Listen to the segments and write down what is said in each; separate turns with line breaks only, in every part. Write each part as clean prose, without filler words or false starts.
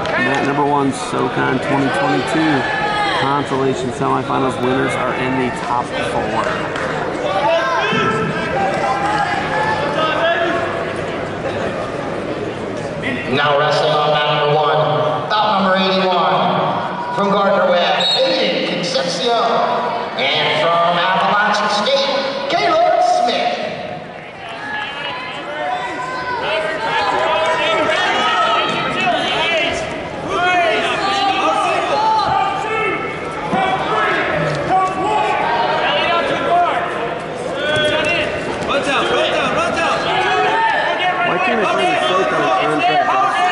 Mat number 1, SoCon 2022 consolation semifinals winners are in the top 4.
Now wrestling on mat number 1, bout number 81, from Gardner Webb, Aiden Concepcion, and from Appalachian State, Caleb Smith.
Why can't I find the SoCon contract?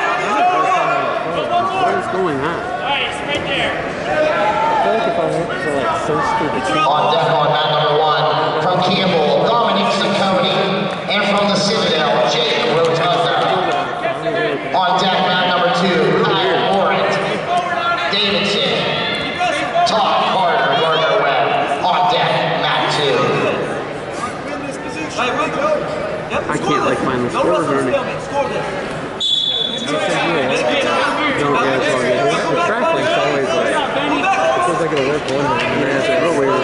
What is going on?
Alright, it's right there.
I feel like if I went to like search through the
On deck on mat number 1, from Campbell, Dominic Ciccone, and from the Citadel, Jake Rotunda. On deck mat number 2, Kyle Morant, Davidson, Todd Carter, Gardner Webb. On deck mat 2.
I can't like find the scores or anything. No, yeah, it's all good. The track link's always like, it feels like it'll work one way, and then it's like, oh, wait,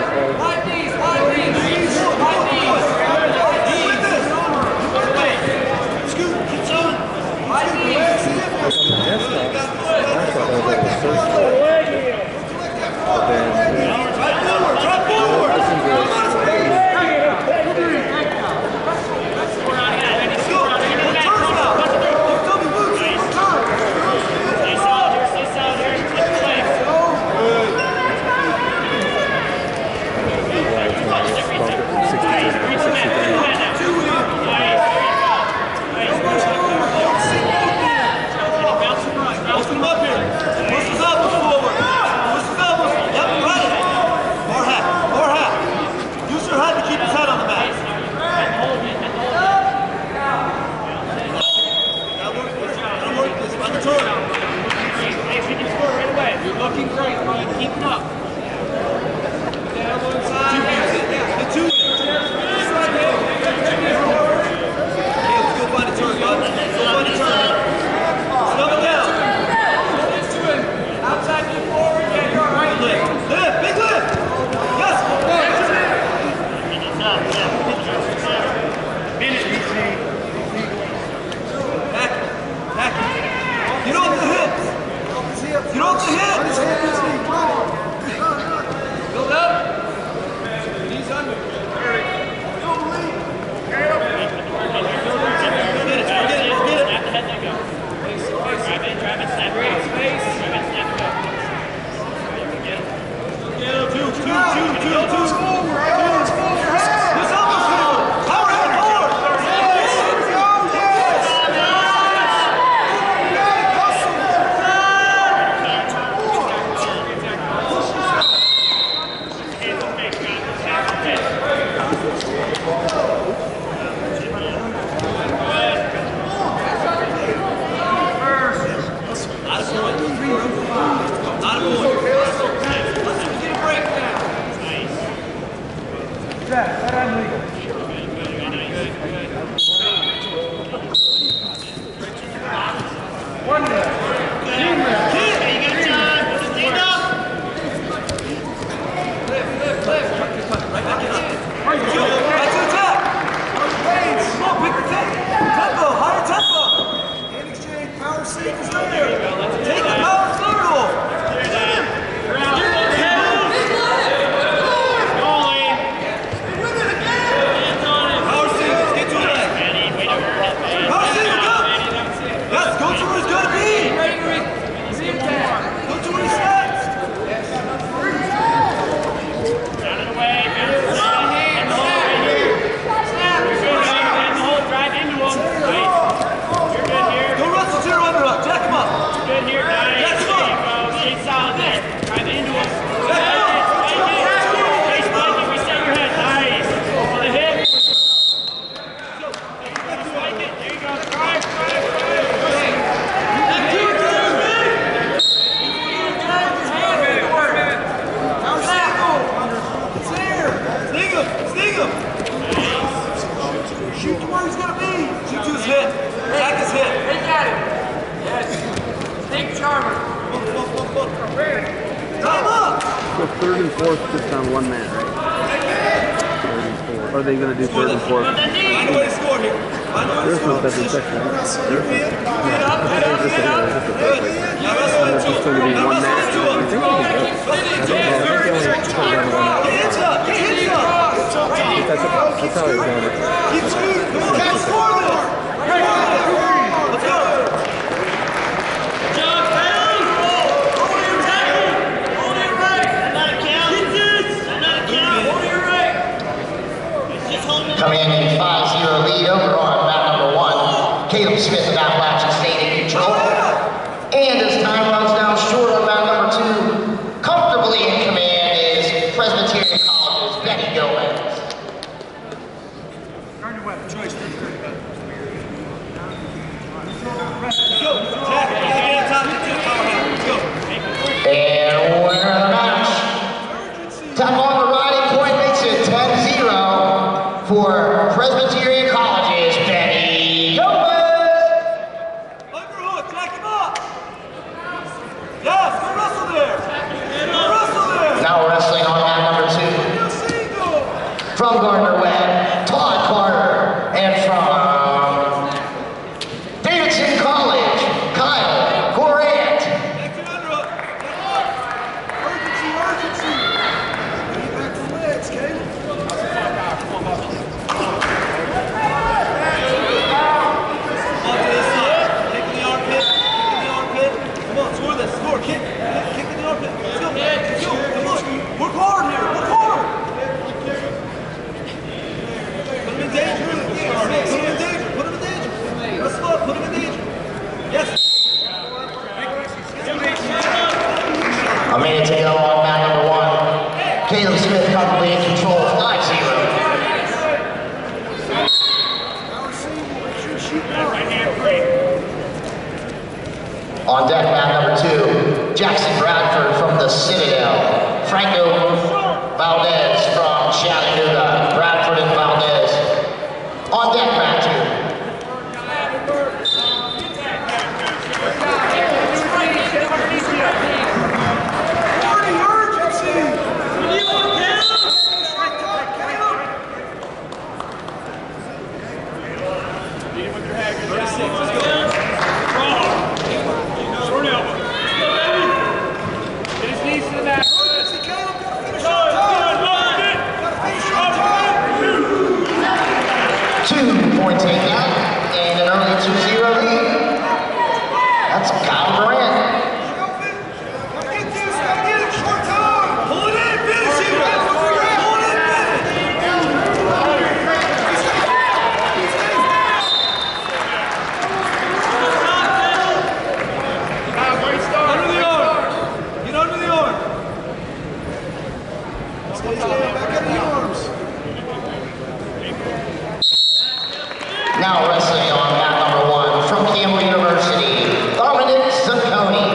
Looking great, man. Keep it up.
Get off the hips! Get off the hips!
Take Charmer. Time up.
So third and fourth just on one man, right? Third and fourth. Are they going to do third and fourth?
I know what to score here.
There's no second section. There's just a third. And it's just going to be one man. I think we can go. I think they only put it on one.
Hands up. Hands up.
That's how he's going.
Keep shooting. Come on. Let's score this. Let's go. John Bailey. Hold your tackle. Hold your right. Not a count. Not a count. Hold your right. Just hold your right.
Commanding 5-0 lead over on mat number 1. Caleb Smith of Appalachian State in control. And as time runs down short on mat number 2, comfortably in command is Presbyterian College's Benny Gomez. And winner of the match. Tap on the riding point makes it 10-0 for Presbyterian College's Benny Gomez.
Underhook, jack him up. Yes, go wrestle there. Go wrestle there.
Now wrestling on mat number 2. From Gardner Webb, Todd Carter, and from Davidson College, Kyle Gorant.
Next underhook. Urgency, urgency. Get back to legs, Caleb. On to this side. Kick in the armpit. Kick in the armpit. Come on, score this. Score. Kick. Kick in the armpit. Let's go. Let's go. Come on. Work hard here. Work hard. Put him in danger. Put him in danger. Put him in danger. Wrestle up. Put him in danger. Yes.
A minute to go on mat number 1. Caleb Smith comfortably in control, 5-0. On deck, mat number 2, Jackson Bradford from the Citadel, Franco Valdez from Chattanooga, Bradford and Valdez. On deck, mat 2.
Short elbow. Let's go, baby. Get his knees to the mat.
Now wrestling on mat number 1 from Campbell University, Dominic Zacconi.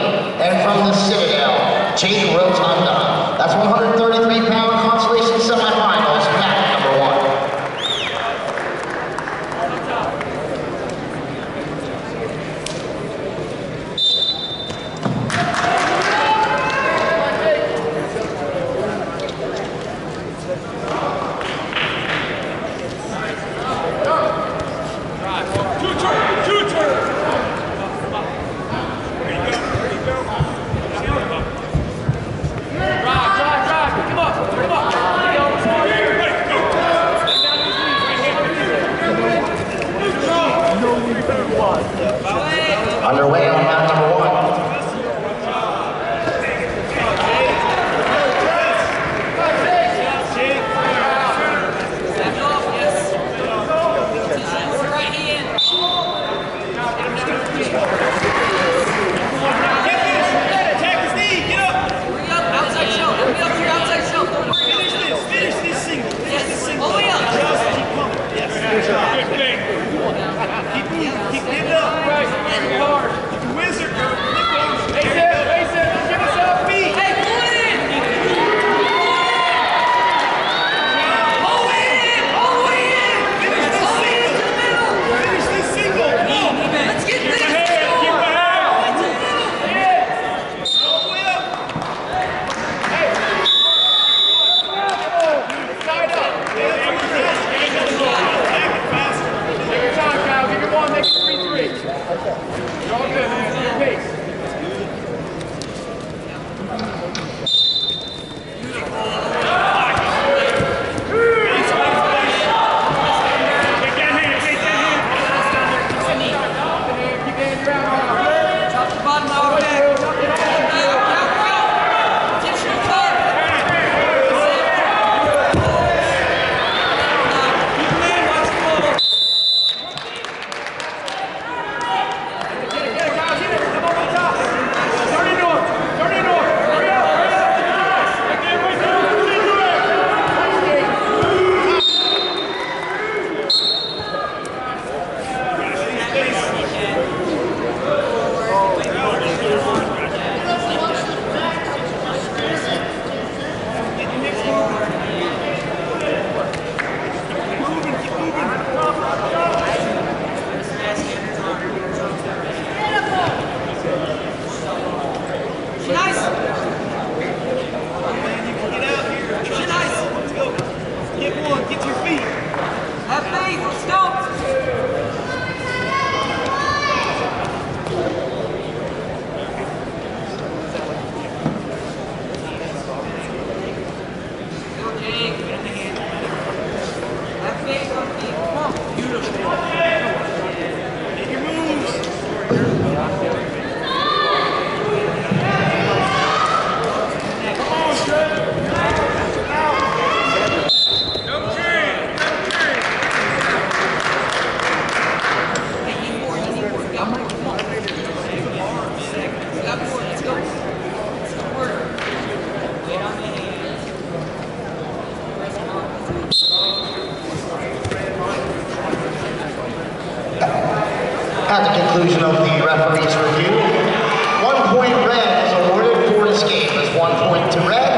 conclusion of the referee's review. 1 point red is awarded for escape. That's 1 point to red.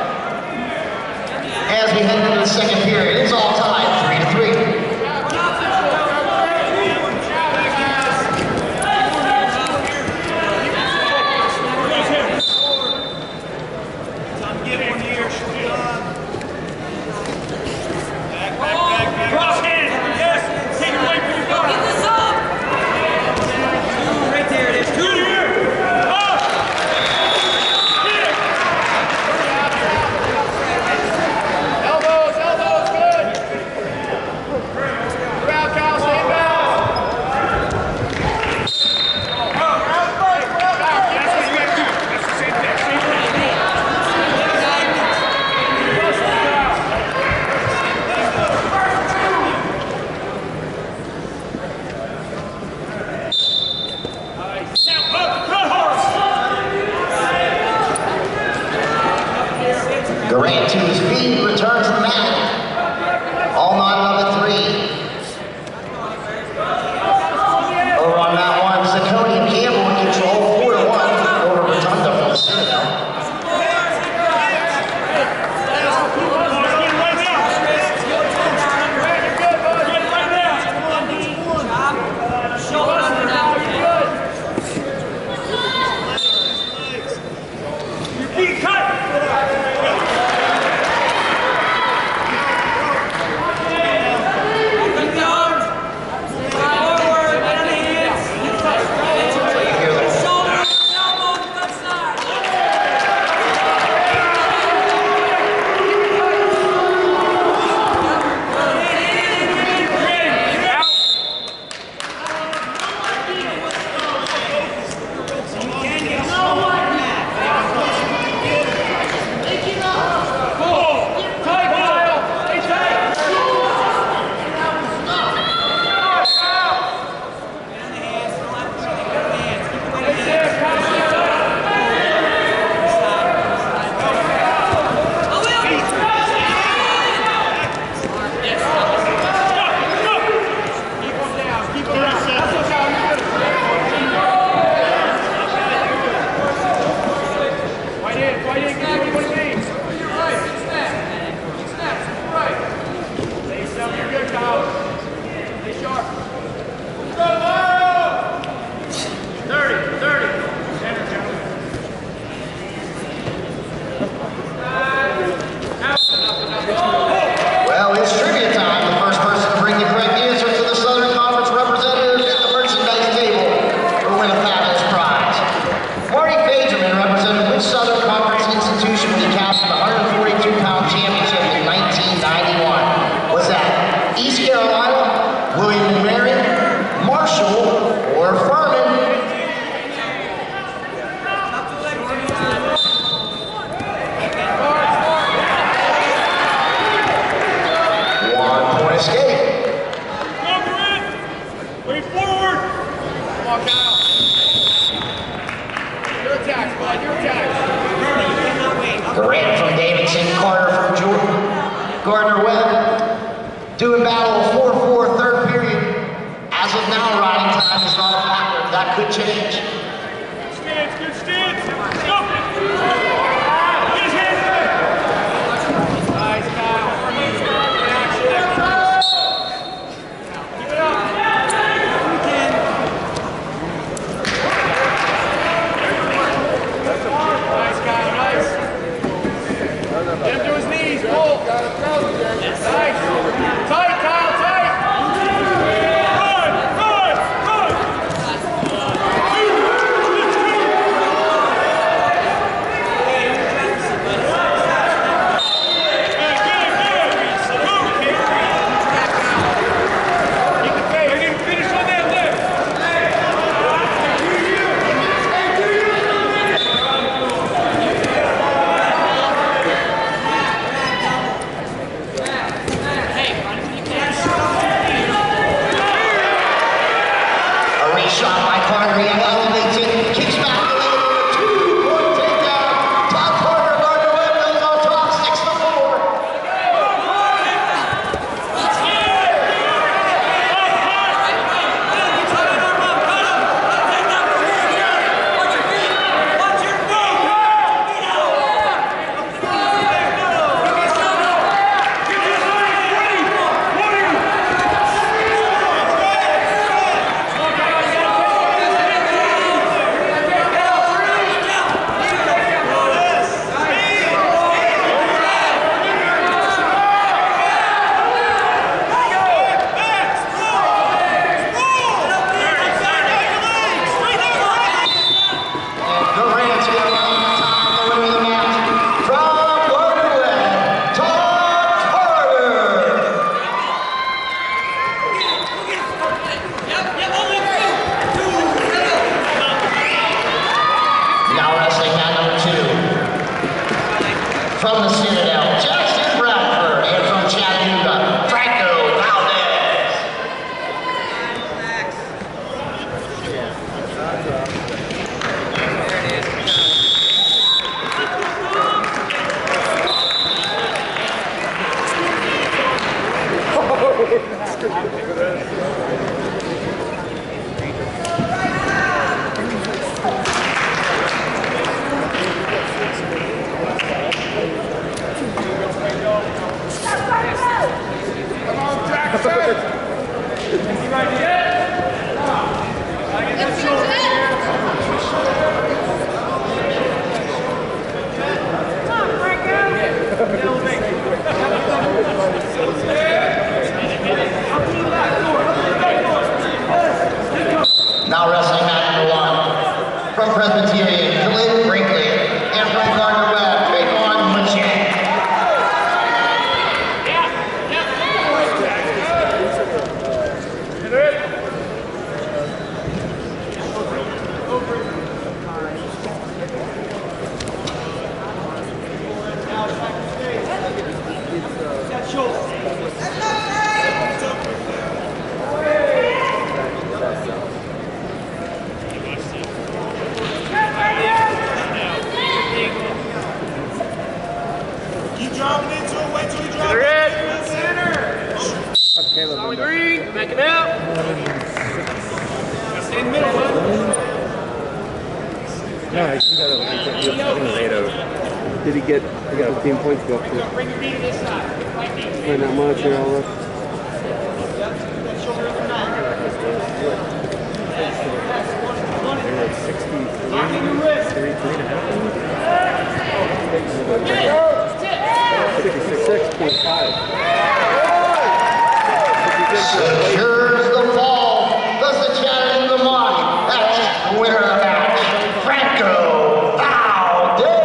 As we head into the second period, it's all tied 3-3. Durant to his feet, returns the mat. All knotted up at 3. Over on that one, Zaconia Campbell in control, 4-1 over Rotunda from the Citadel. Well, it's trivia time. The first person to bring the correct answer to the Southern Conference representatives at the merchandise table will win a fabulous prize. Marty Fagerman represented which Southern Conference institution when he captured the 142-pound championship in 1991? Was that East Carolina, William & Mary, Marshall, or Furman? Escape.
Wait forward. Come on, Kyle. Your attacks, bud. Your attacks.
Durant from Davidson, Carter from Jordan, Gardner Webb. Doing battle 4-4 third period. As of now, riding time is not a factor. That could change.
Stance, good stance. Stop it. Get his hands there. Nice, Kyle. Get him to his knees, pull. Nice. Tight, Kyle, tight. Good, good, good.
Now wrestling mat number 2. From the Citadel, Jackson Bradford. And from Chattanooga, Franco Valdez. Now wrestling mat number 1. From Presbyterian, Julian Brinkley. And from Gardner Webb, Trayvon Machet.
Keep dropping into it. Wait till he drops.
Solid green. Back it out. Stay in the middle, bud.
No, he got it. He got it 8-0. Did he get? He got 15 points to go up to.
Bring your knee to this side. Right knee.
Playing that much here, all up. They're at 63, 66.5.
Secures the fall. Thus the Chattanooga Mosh. That's the winner of the match, Franco Valdez.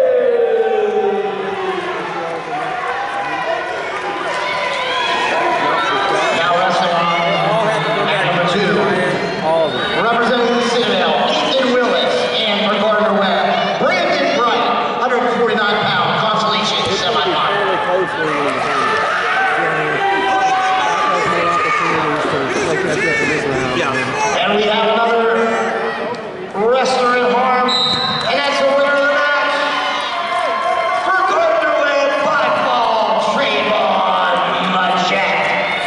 Now wrestling at number 2.
All of them.
Representing the Citadel, Ethan Willis. And for Gardner Webb, Brandon Bright. 149-pound consolation semifinal.
Fairly close when he was on.
And we have another wrestler in harm, and that's the winner of the match. For Gardner Webb, 5-fall, Trayvon Machet.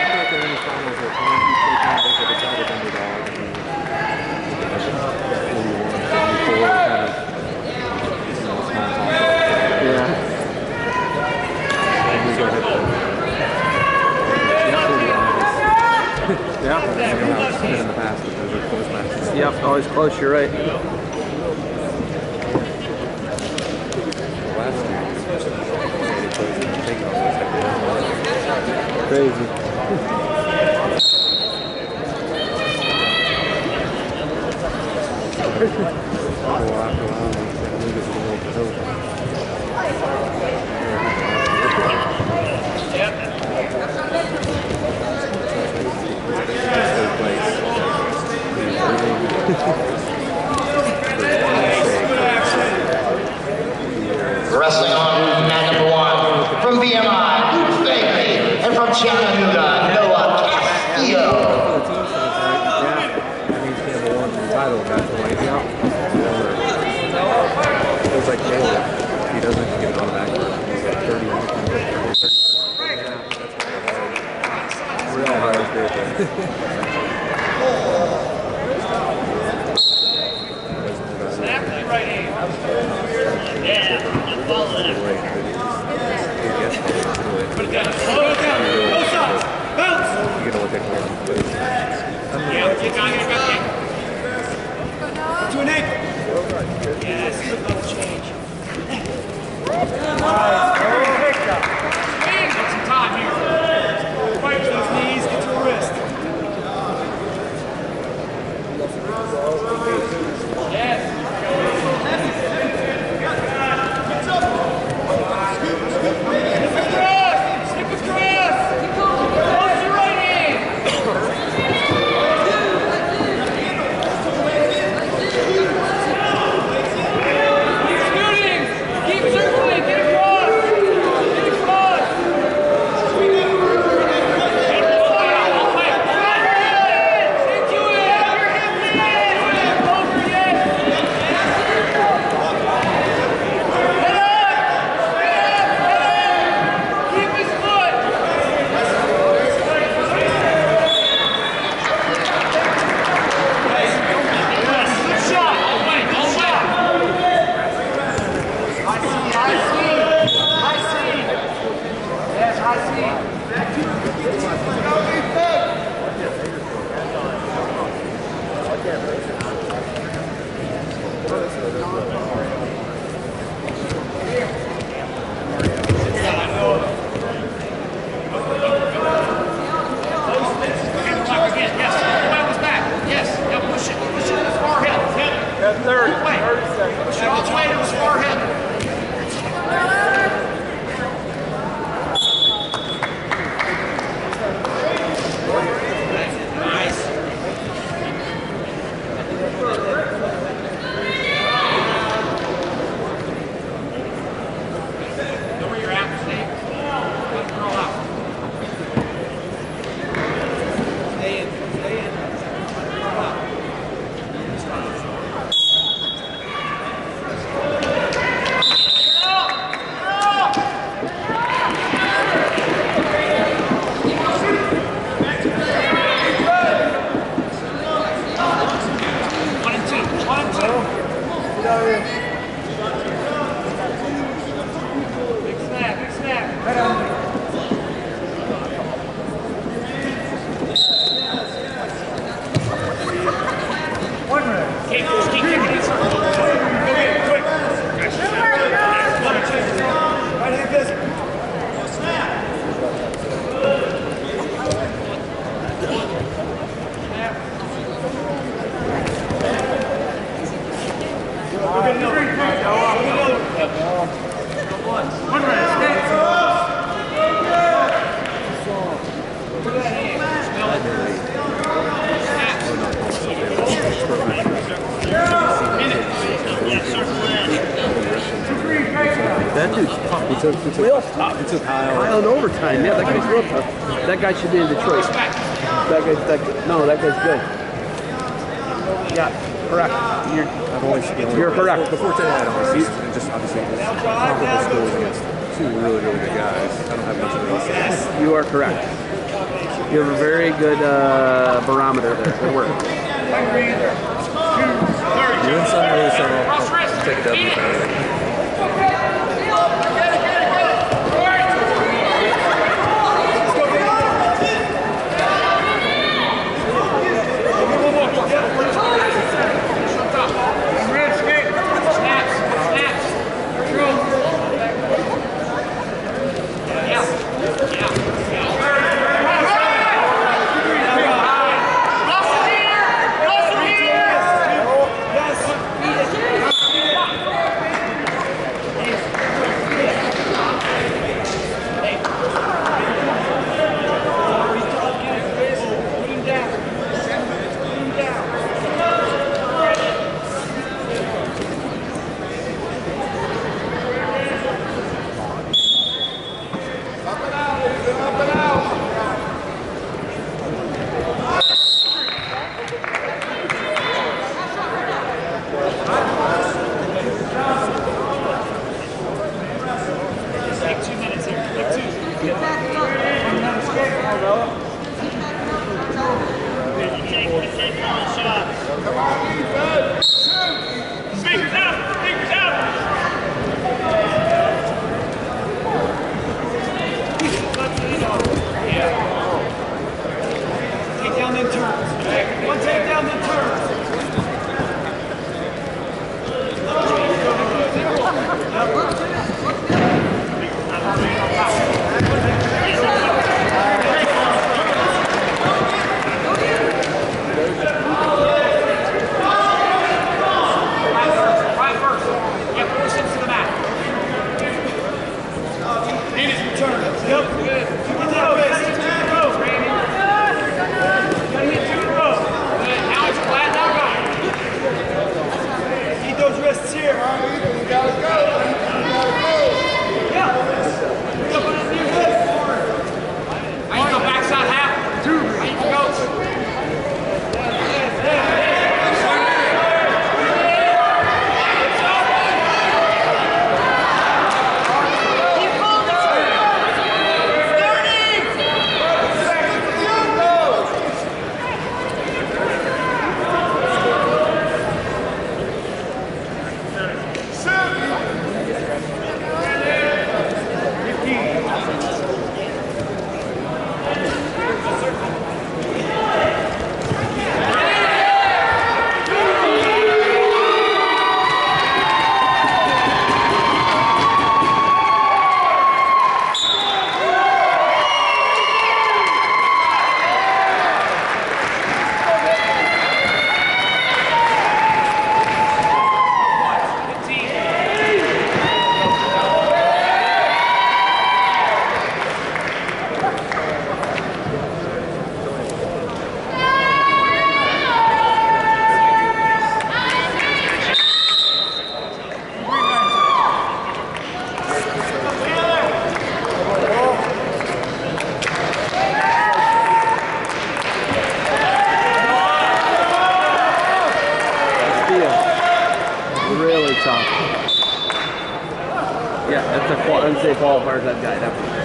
Yeah, in the past, but those are close matches. Yep, always close, you're right. Crazy.
Wrestling on mat number 1. From VMI, Luke Bagley. And from Chattanooga, Noah Castillo.
It's like he doesn't get it on back. He's got 30. Real hard.
Snap to the right hand. Yeah, follow that. Put it down. Slow it down. Both sides. Bounce.
You gotta look at him.
Yeah, get down here. Got
To an ankle.
Yes, little change. Get some time here.
Fight to those knees. Get to a wrist.
Yes. Stick with cross. Close your right hand.
That dude's tough. He took Kyle in overtime. Yeah, that guy's real tough. That guy should be in Detroit. That guy's good. Yeah, correct. You're correct.
Before today, I don't see and just obviously comparable scores against two really good guys. I don't have much of else.
You are correct. You have a very good barometer there. Good work.
You win some, lose some. I'll take a W for anything.
Yeah, that's a unsafe qualifier, that guy, definitely.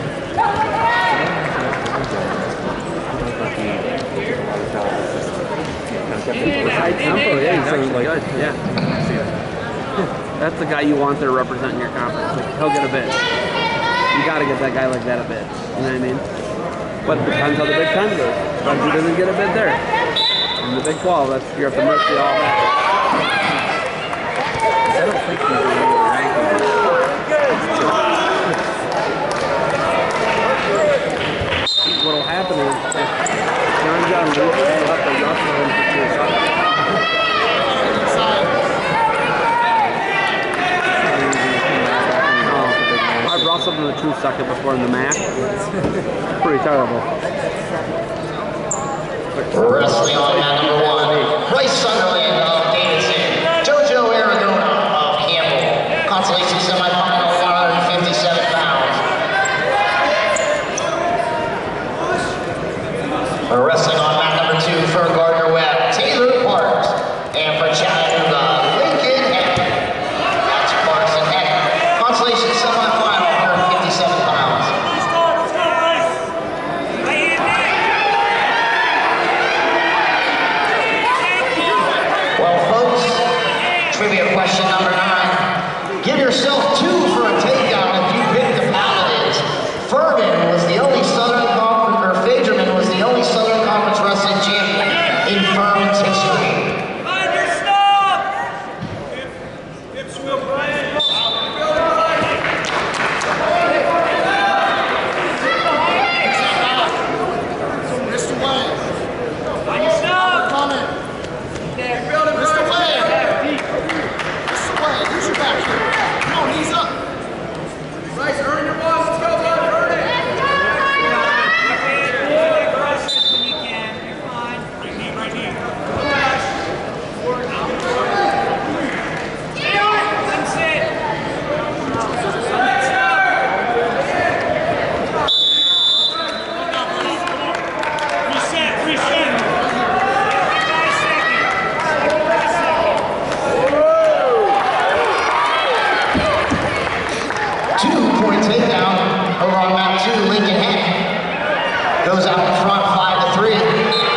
High tempo, yeah, he's actually good, yeah. That's the guy you want there representing your conference. Like, he'll get a bid. You got to get that guy like that a bit. You know what I mean? But it depends how the Big 10 goes. But if he doesn't get a bid there. In the Big 12, that's you're at the mercy of all that. I don't think he's going to be ranked. What'll happen is if John loses, he'll have to wrestle him for 2 seconds. I've wrestled in the 2 second before in the MAC. Pretty terrible.
Wrestling on mat number 1, Bryce Sunderland of Davidson, Jojo Aragona of Campbell. Consolation semifinal, 157 pounds. Wrestling on mat number 2 for Gardner Webb, Taylor Parks, and for Chattanooga, Lincoln Heck. That's Parks and Heck. Consolation semifinal, 157 pounds. Well, folks, trivia question number 9. Give yourself 2 for a takedown if you pick the Paladins. Furman was the only Southern Conference, or Fagerman was the only Southern Conference wrestling champion in Furman's history. Goes out in front, 5-3.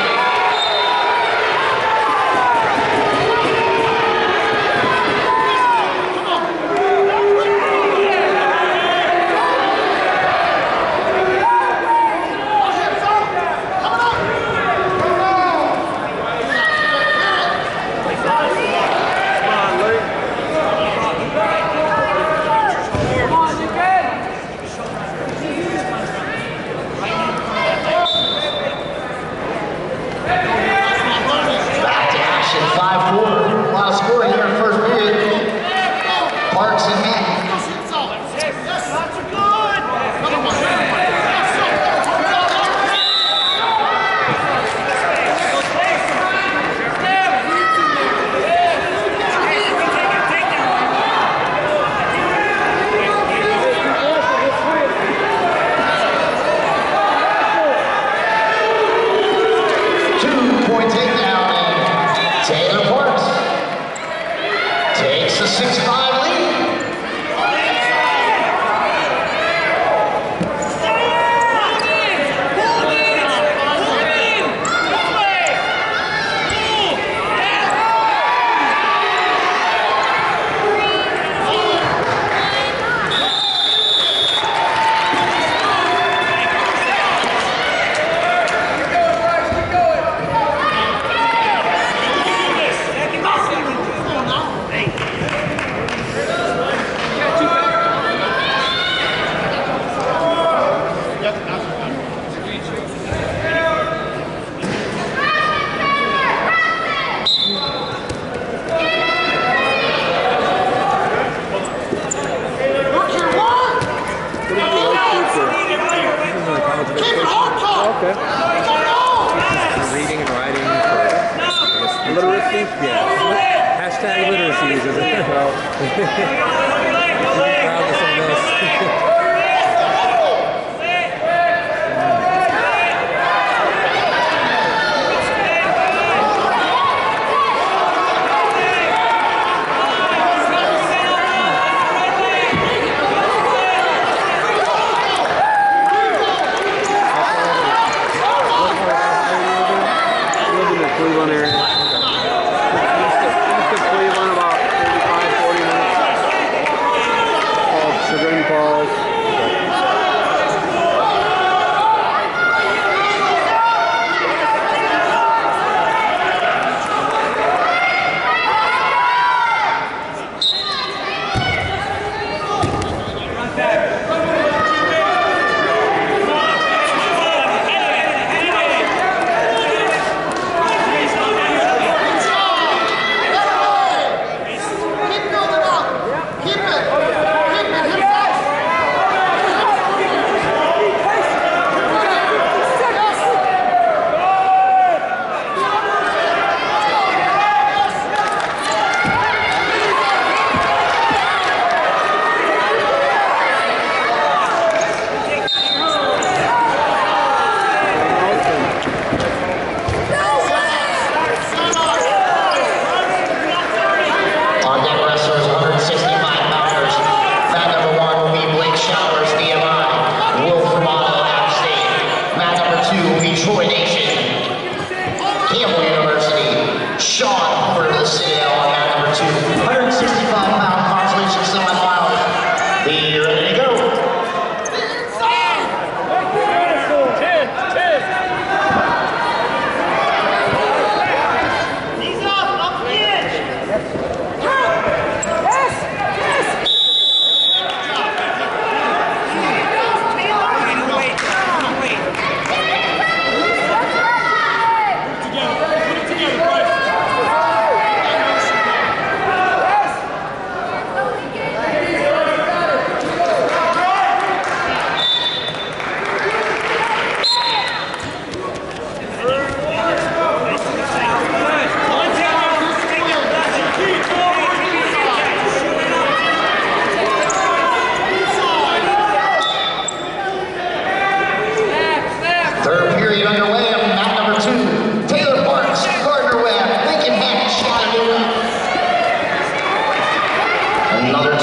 Reading and writing for, I guess, literacy? Yeah. Hashtag literacy, isn't it? Well, proud of someone else.
Cleveland area. East of Cleveland, about 35, 40 minutes.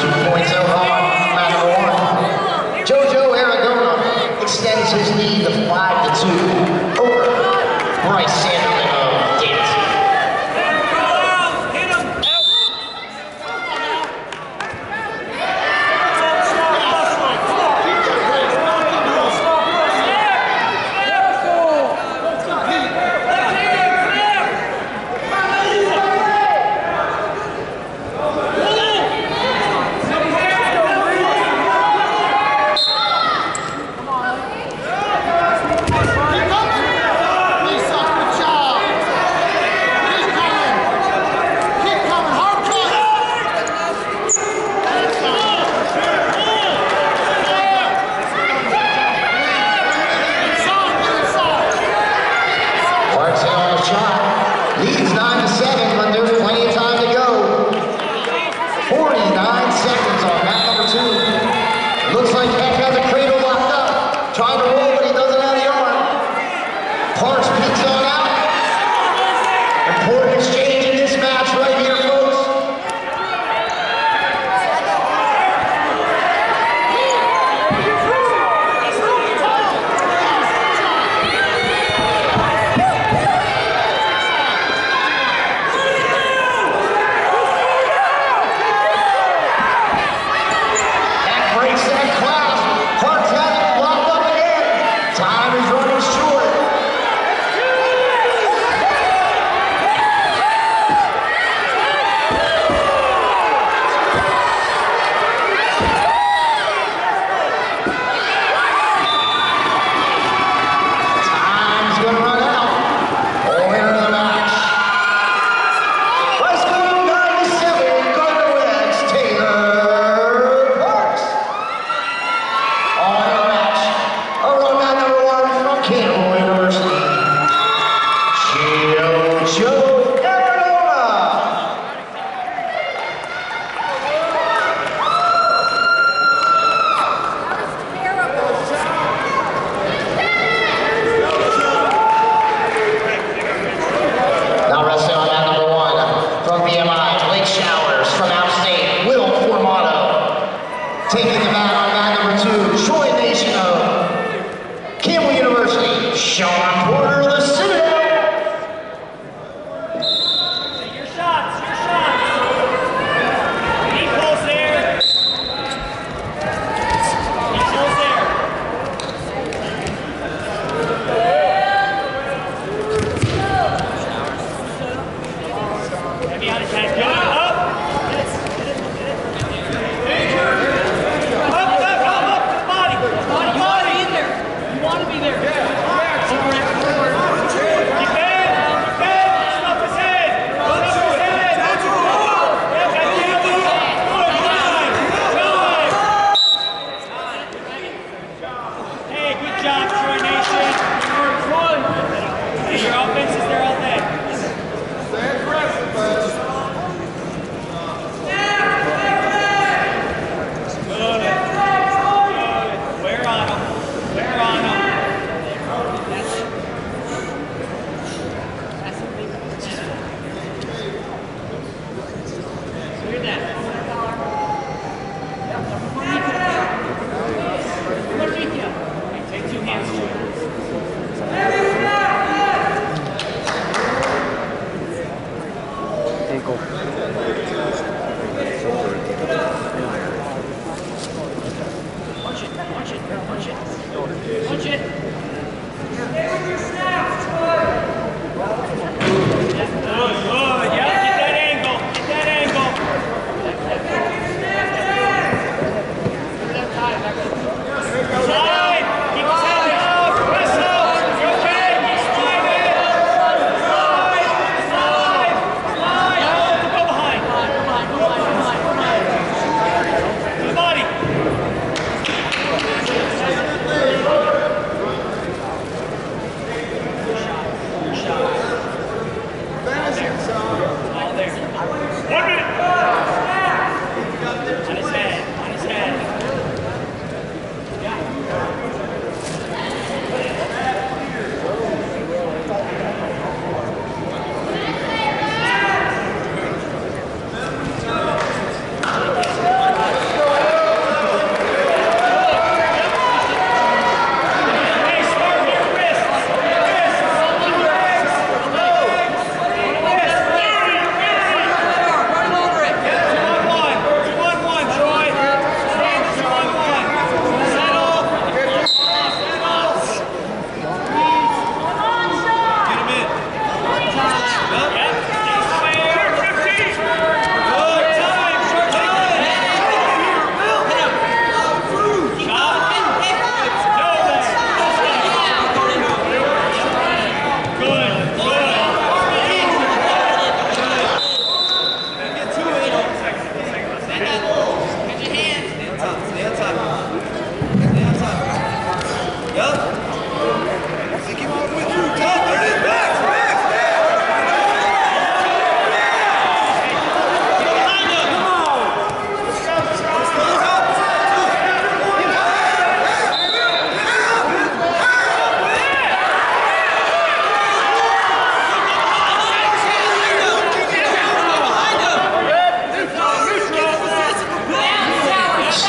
2 points over on mat number 1. Jojo Aragona extends his lead to 5-2 over Bryce Sanderman of Davidson.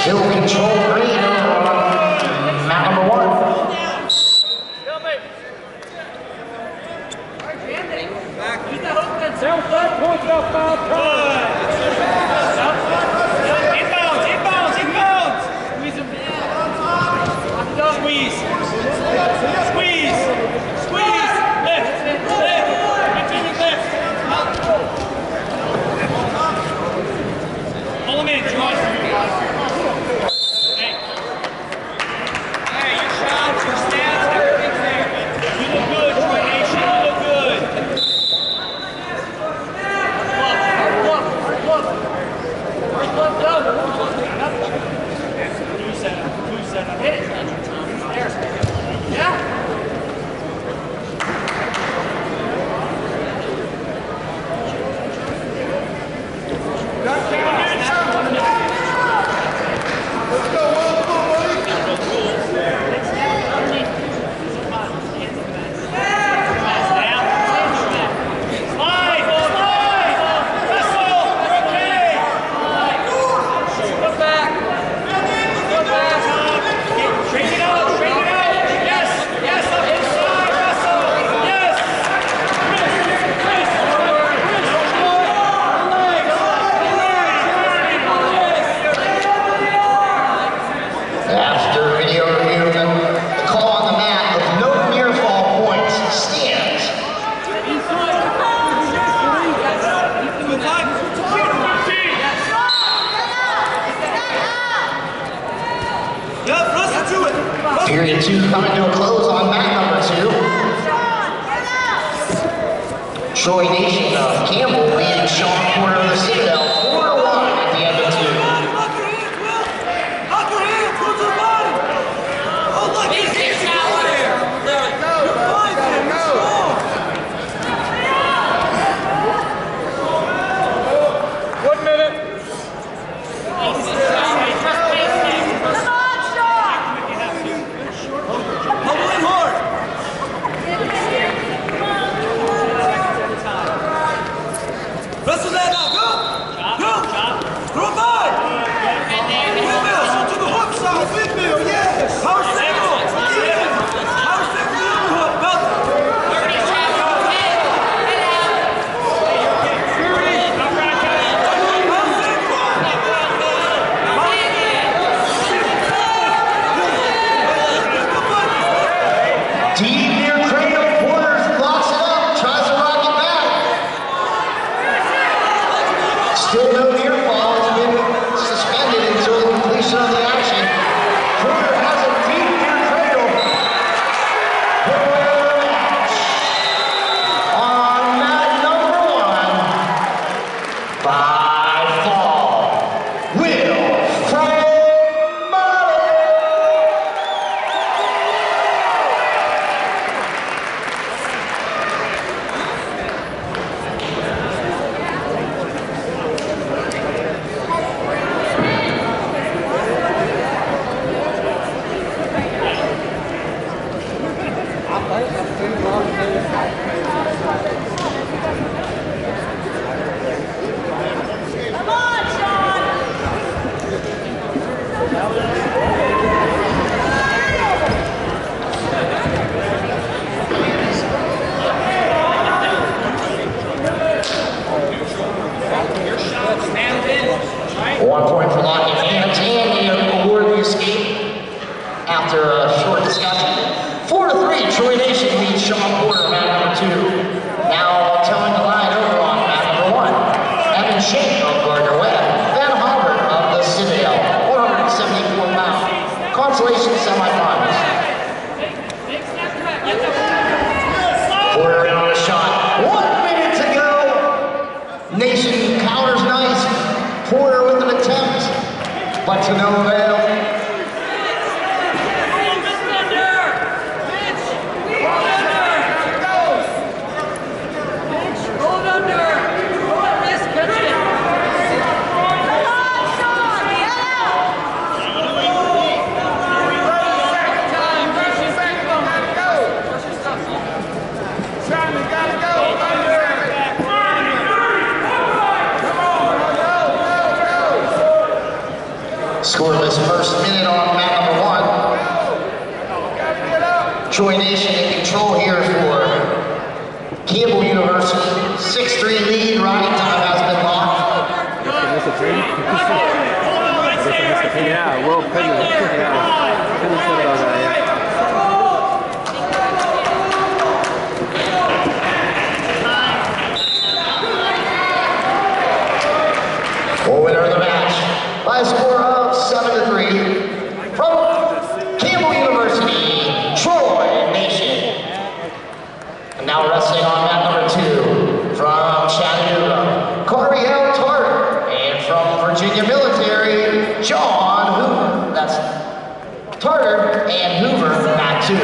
Still control green over on mat number 1.
Squeeze. Squeeze. Squeeze. Lift. Lift. Continue lift. Pull him in, Josh. Hey. Hey, your shots, your stats, everything's there. You look good, Troy Nation. You look good. Two setup. Hit it. Yeah.
Period 2 coming to a close on mat number 2. Troy Nation of Campbell leading Sean Porter of the Citadel 4-1 at the end of 2.
Lock your hands, go to the body. Oh, look, he's out there. There we go. You're fine, man. You're strong.
1 minute.
Wrestle that now, go! Go! Throw it by! Windmill, shoot to the hook side, windmill, yes! Power single! Yes! Power single, hook, belt!
Deep near cradle, Porter locks it up, tries to rock it back. Still no near fall, has been suspended until the completion of the action. Porter has a deep near cradle. Put away the match. On mat number 1, by fall, Wilfred Molly.
Come on, Sean!
1 point for locking hands, and we award the escape after a short discussion. 4-3, Troy Nation leads Sean Porter, mat number 2. Now telling the line over on mat number 1. Evan Shake of Gardner Webb, Ben Hubbard of the Citadel, 174 pound. Consolation semifinals. Porter in on a shot. 1 minute to go. Nation counters nice. Porter with an attempt, but to no avail. Scoreless first minute on mat number 1. Troy Nation in control here for Campbell University. 6-3 lead. Riding time has been locked.
Yeah, Will Penny. Yeah. Penny said about that, yeah.
Full winner of the match by a score of 7-3 from Campbell University, Troy Nation. And now wrestling on mat number 2 from Chattanooga, Coriel Tarter, and from Virginia Military, John Hoover. That's Tarter and Hoover, mat 2.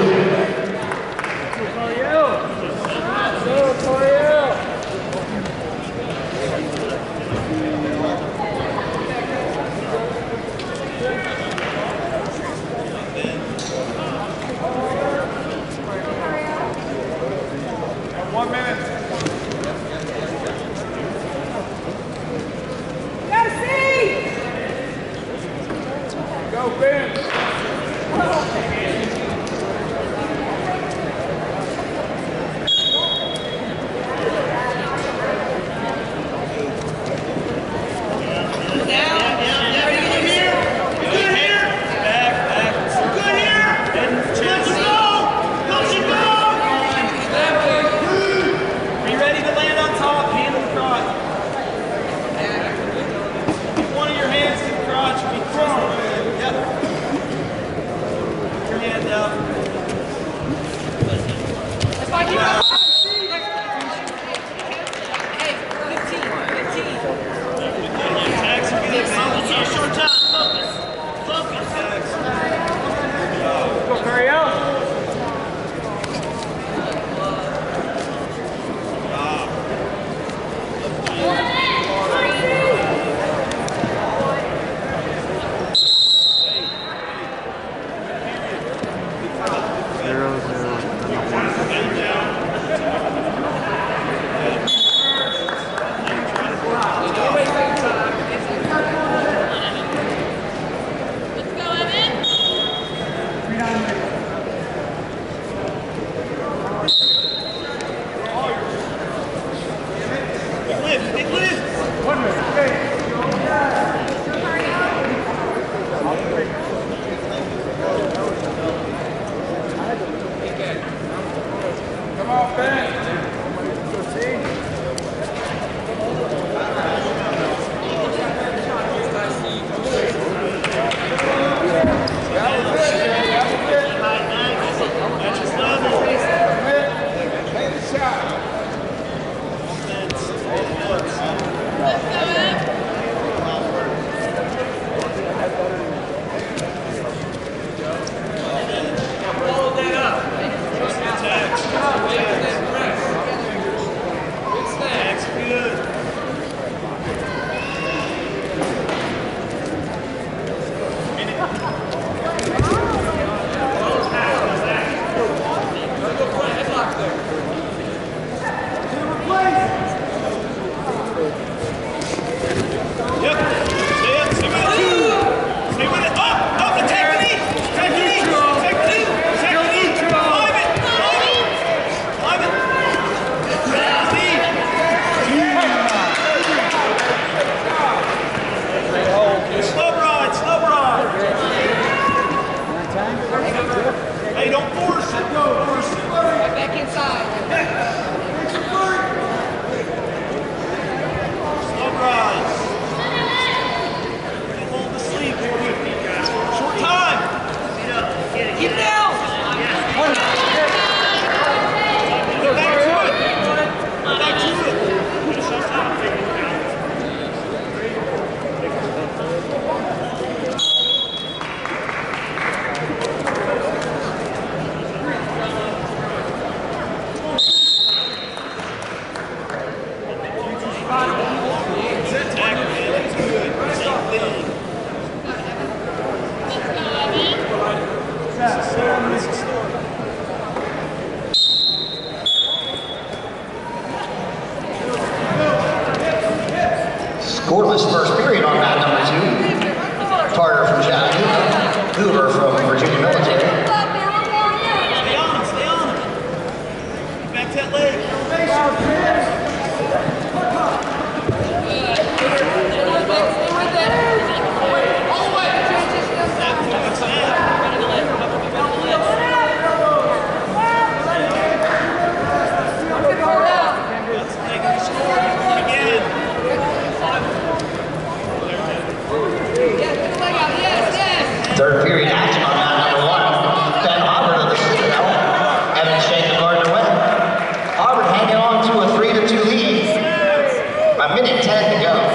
Third period action on mat number 1. Ben Auburn of the Citadel. Evan Shank of Gardner Webb. Auburn hanging on to a 3-2 lead. A minute 10 to go.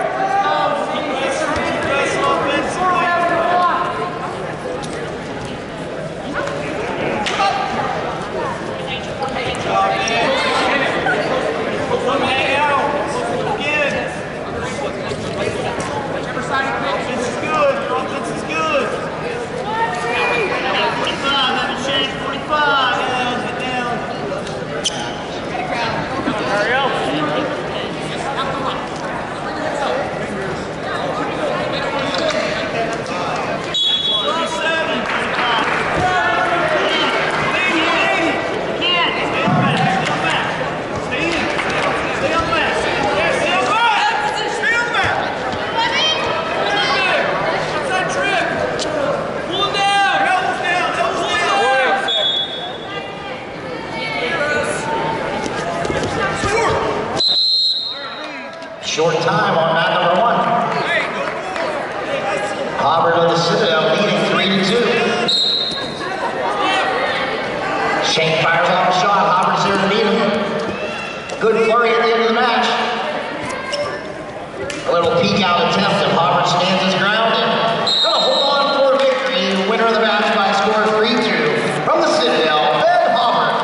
Short time on mat number 1. Auburn of the Citadel leading 3-2. Shank fires off a shot. Auburn's there to meet him. Good flurry at the end of the match. A little peek out attempt, and Auburn stands his ground and gonna hold on for victory. The winner of the match by a score of 3-2 from the Citadel, Ben Auburn.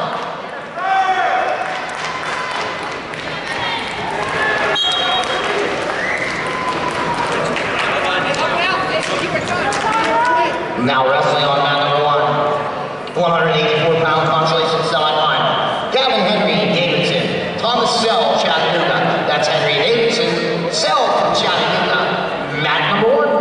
Now wrestling on mat number 1. 184-pound consolation semi-final. Gavin Henry Davidson. Thomas Sell, Chattanooga. That's Henry Davidson. Sell from Chattanooga. Mat number 1.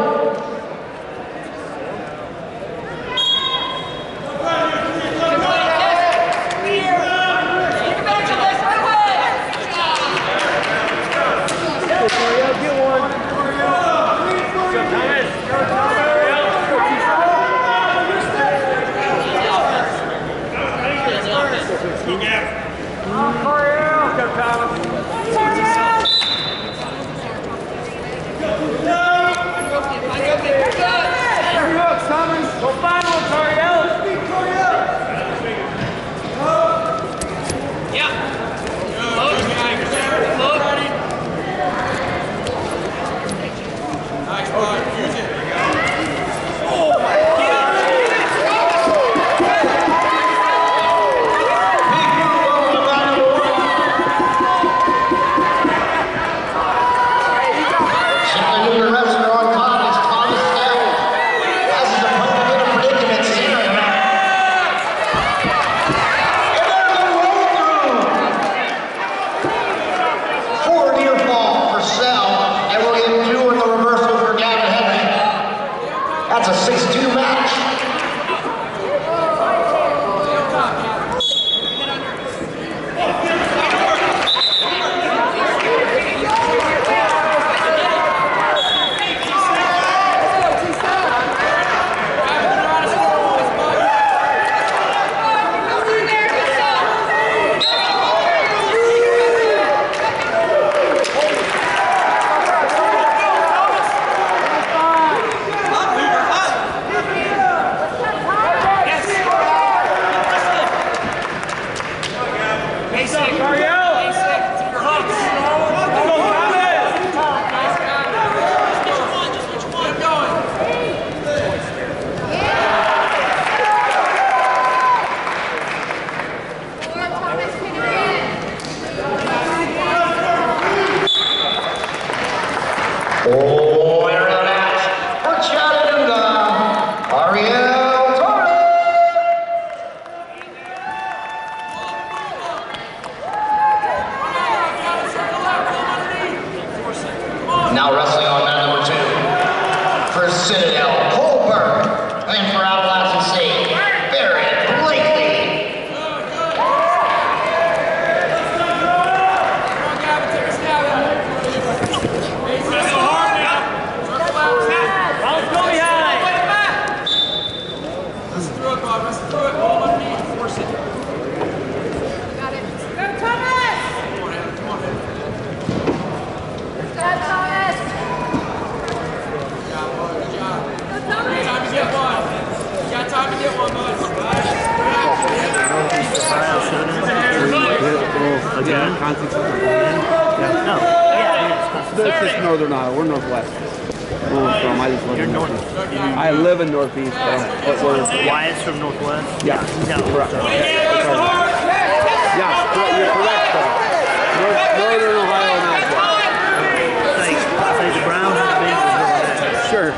That's a 6-2 match. Now wrestling on mat number 2. For Citadel, Colbert. And for Appalachian State, Barrett Blakely.
Thomas!
Wisconsin.
No.
This is Northern Iowa. We're Northwest. Where we're from. I just live in Northeast. I live in Northeast.
Wyatt's from Northwest?
Yeah,
He's out
correct.
North.
Yeah, you're correct. Northern Ohio, not
Say the Browns and the Bengals.
Sure.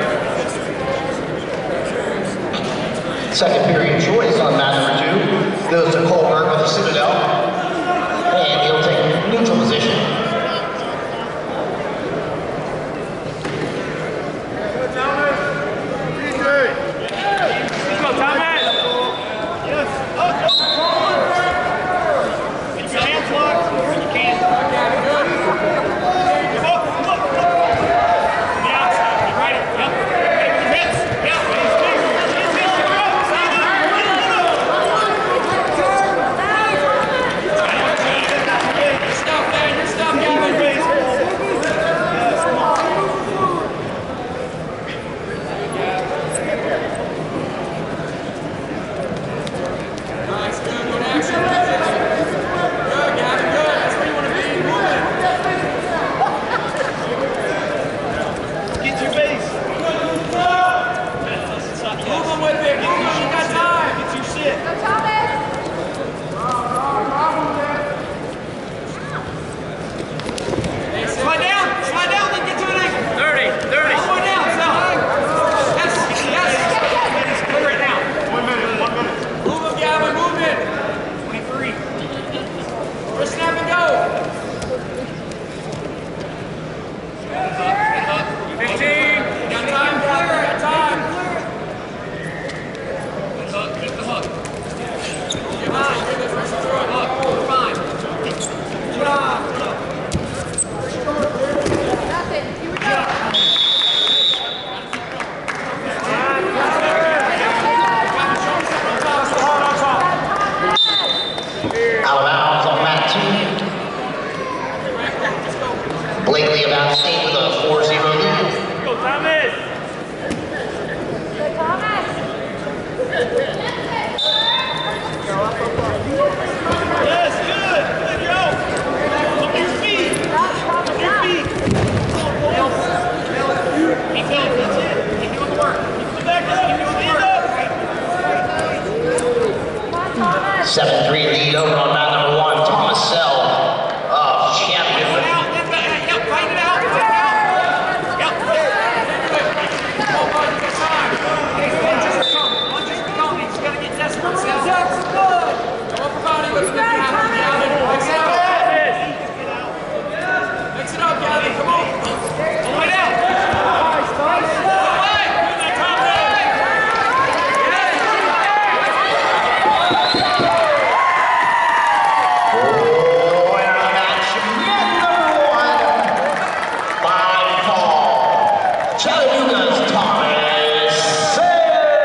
Second period choice on mat number 2. 7-3 lead over on mat number 1, Thomas Sell of Champion.
Mix it up, Gavin. Come on. Pull it out.
Chattanooga's Thomas Sell.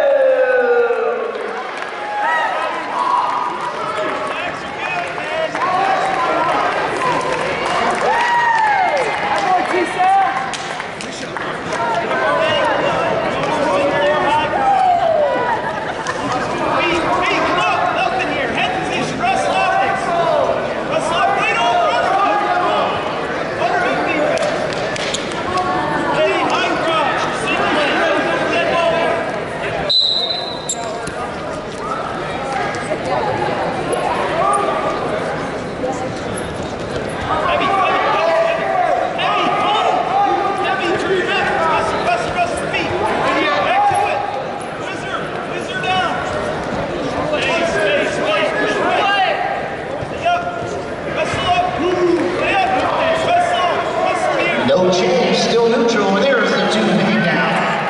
No change, still neutral. There's the 2-minute down.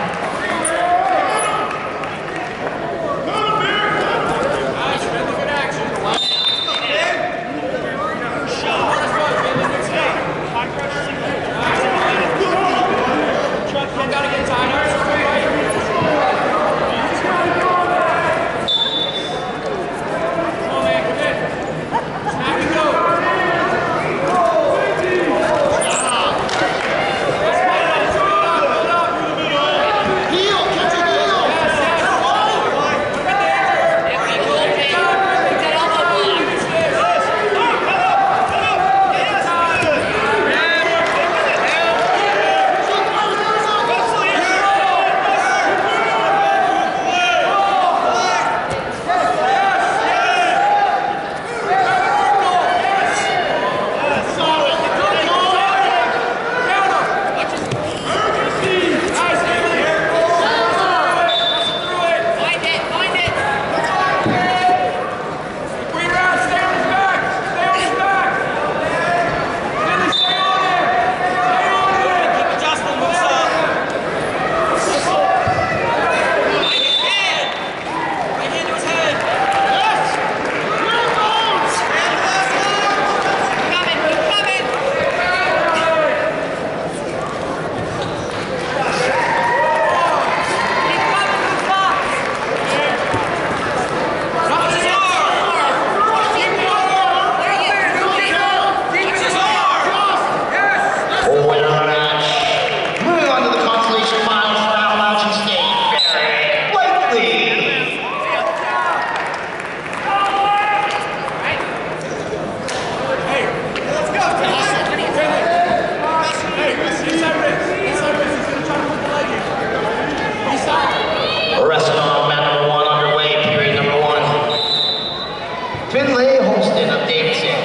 Finlay Holston of Davidson.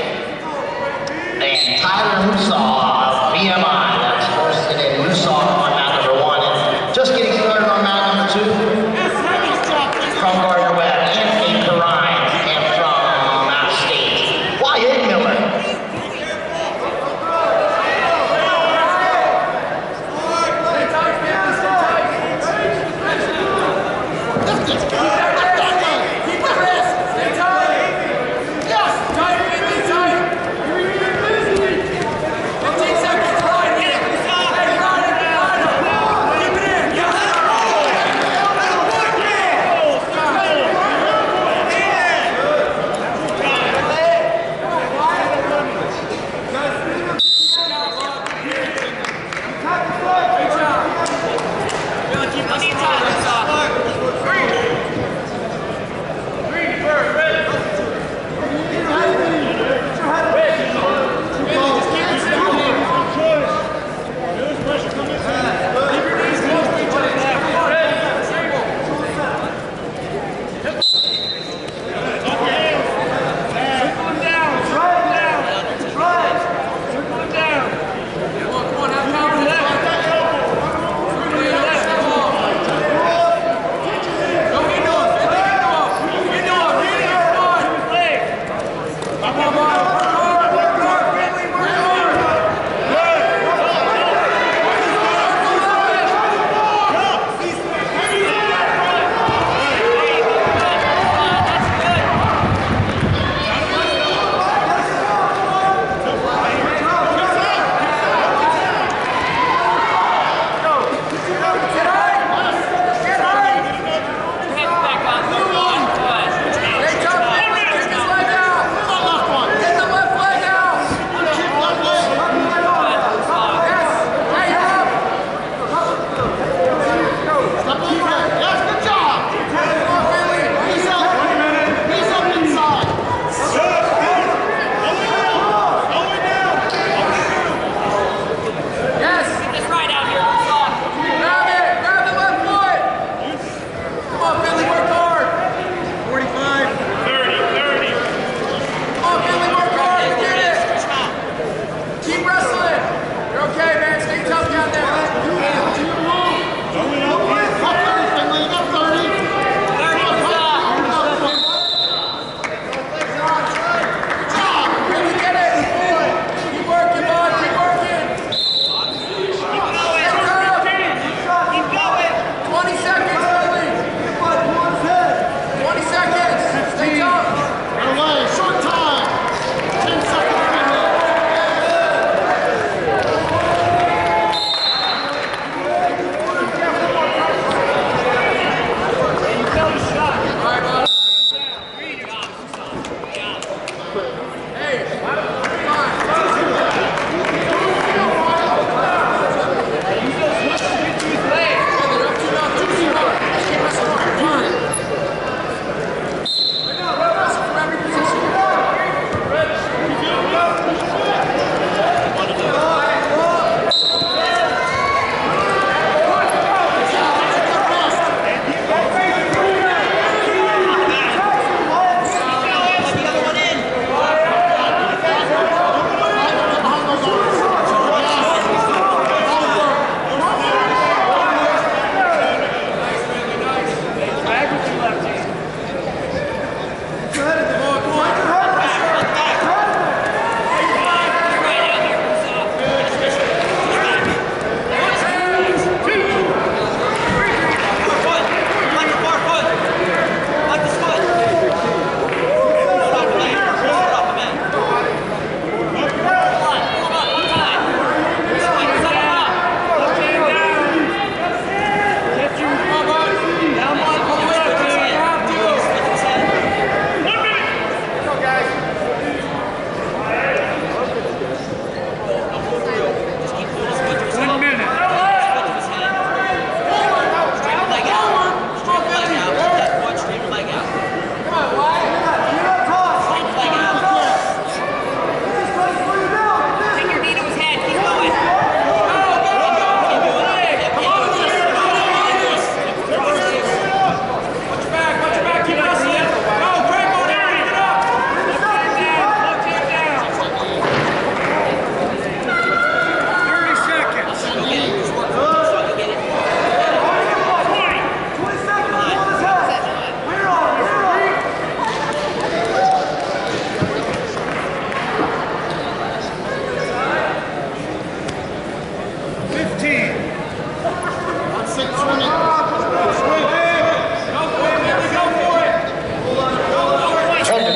And Tyler Musaw of BMI. That's Holston and Musaw on mat number 1. And just getting started on mat number 2. From Gardner Webb, Anthony Perrine. And from App State, Wyatt Miller.
Yes!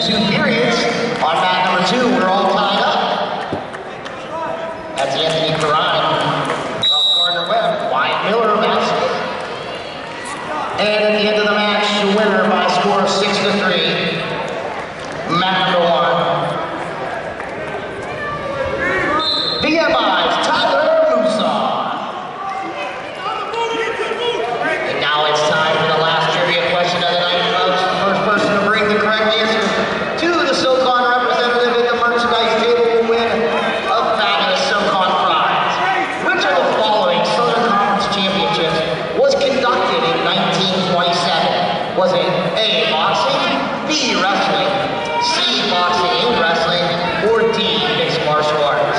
2 periods. On mat number 2, we're all tied up. That's Anthony Perrine of Gardner-Webb, Wyatt Miller of Aspen. And at the end of the match, the winner by a score of 6-3, mat number 1. VMI's Tyler Musa. And now it's time for the last trivia question of the night, folks. The first person to bring the correct answer to the SoCon representative at the merchandise table will win a fabulous SoCon prize. Which of the following Southern Conference Championships was conducted in 1927? Was it A, boxing, B, wrestling, C, boxing and wrestling, or D, mixed martial arts?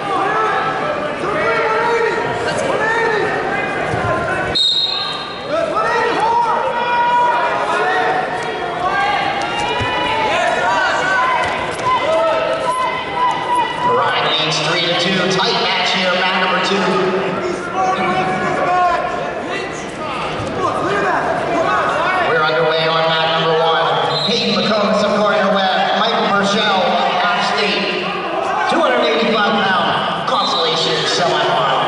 Ryan leads 3-2. Tight match here, mat number 2. We're underway on mat number 1. Hayden McComas of Gardner-Webb, Michael Burchell of App State. 285-pound consolation semifinal.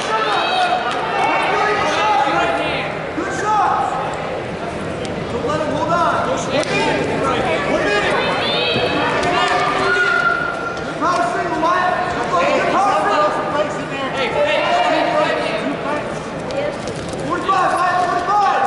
Good shot! Don't let him hold on. 1 minute. Power single, Wyatt. Power single. 45, Wyatt, 45.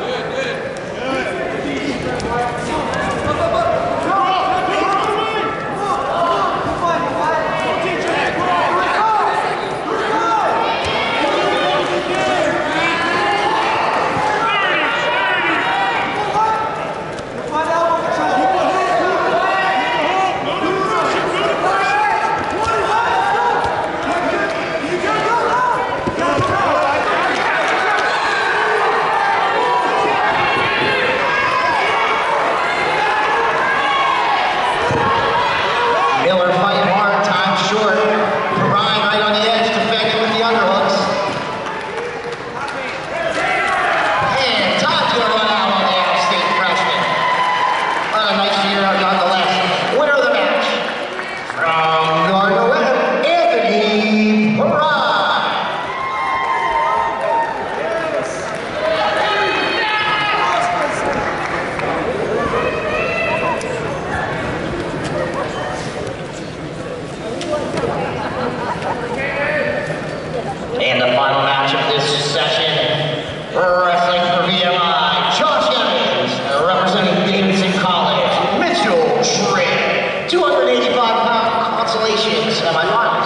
Miller fighting hard, time short. Perrine right on the edge, defending with the underhooks. And time's gonna run out on the App State freshman. But a nice year nonetheless. Winner of the match, from Gardner-Webb, Anthony Perrine. And the final match of this session, wrestling for VMI, Josh Evans, representing Davidson College, Mitchell Trigg, 285-pound consolation semifinals.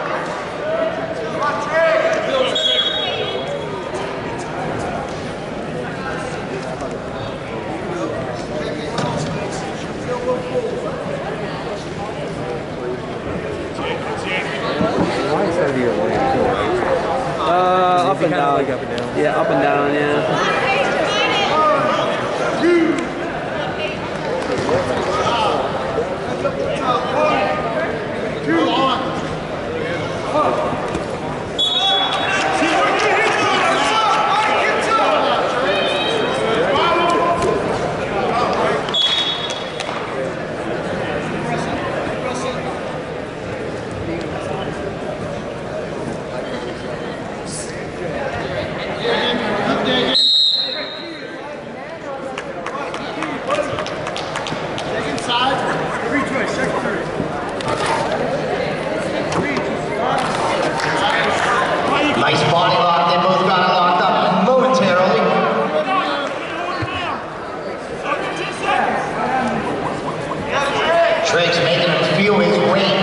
Wyatt's gotta be your lane too, right?
Up and down.
Like up and down.
Yeah, up and down, yeah.
Nice body lock, they both got it locked up momentarily. Trigg's making him feel his weight.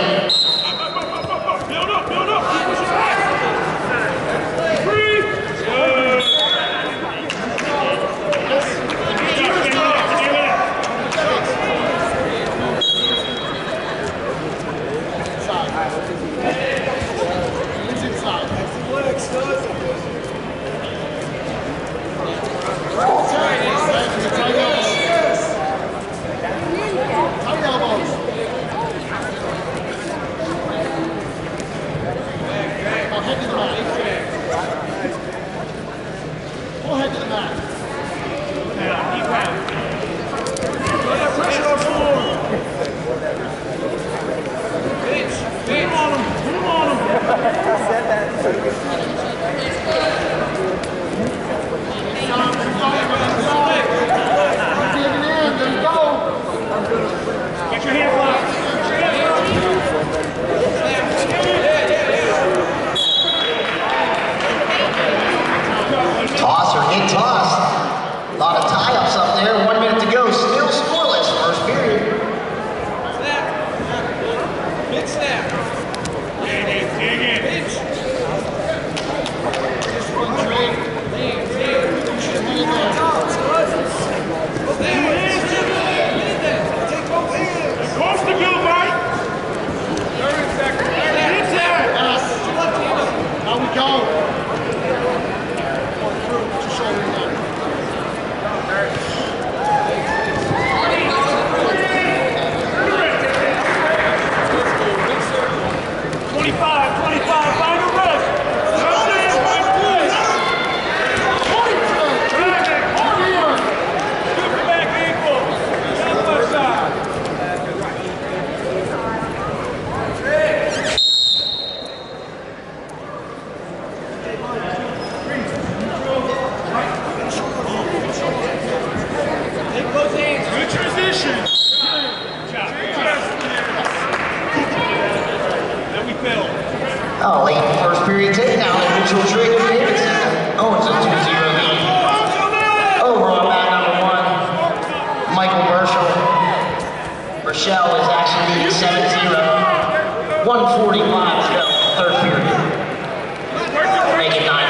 Mitchell Trigger Davidson owns a 2-0 lead. Over on mat number 1, Michael Burchell. Rochelle is actually leading 7-0. 1:45 to go, third period. Make it 9-0.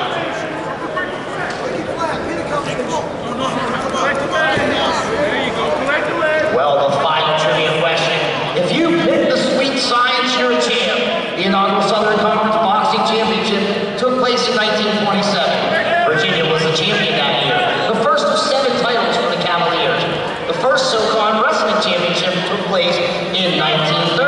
Well, the final trivia question. If you pick the sweet science, you're a champ. The inaugural Southern Conference Boxing Championship took place in 1927. Virginia was the champion that year. The first of 7 titles for the Cavaliers. The first SoCon Wrestling Championship took place in 1930.